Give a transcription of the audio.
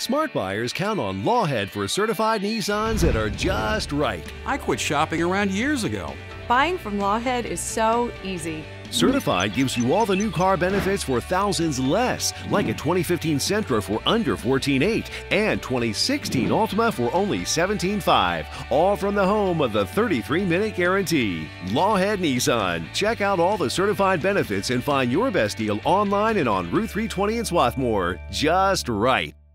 Smart buyers count on Loughead for certified Nissans that are just right. I quit shopping around years ago. Buying from Loughead is so easy. Certified gives you all the new car benefits for thousands less, like a 2015 Sentra for under $14,800 and 2016 Altima for only $17,500, all from the home of the 33-minute guarantee. Loughead Nissan. Check out all the certified benefits and find your best deal online and on Route 320 in Swarthmore. Just right.